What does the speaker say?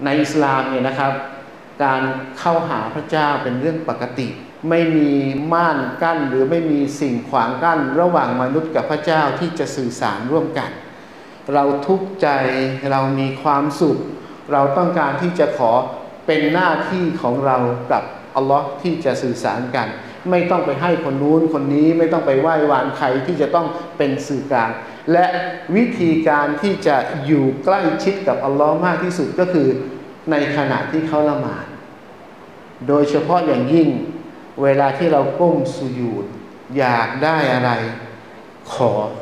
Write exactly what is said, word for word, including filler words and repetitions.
ในอิสลามเนี่ยนะครับการเข้าหาพระเจ้าเป็นเรื่องปกติไม่มีม่านกั้นหรือไม่มีสิ่งขวางกั้นระหว่างมนุษย์กับพระเจ้าที่จะสื่อสารร่วมกันเราทุกข์ใจเรามีความสุขเราต้องการที่จะขอเป็นหน้าที่ของเรากับอัลลอฮ์ที่จะสื่อสารกันไม่ต้องไปให้คนนู้นคนนี้ไม่ต้องไปไหว้วานใครที่จะต้องเป็นสื่อกลางและวิธีการที่จะอยู่ใกล้ชิดกับอัลลอฮ์มากที่สุดก็คือในขณะที่เขาละหมาดโดยเฉพาะอย่างยิ่งเวลาที่เราก้มสุญูดอยากได้อะไรขอ